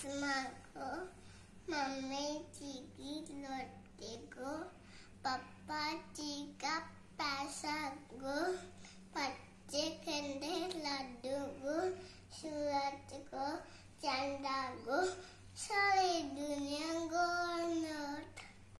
चश्मा को, मम्मी जी की लोटे को, पापा जी का पैसा को, बच्चे खंडे लड्डू को, सूरज को, चंदा को, सारी दुनिया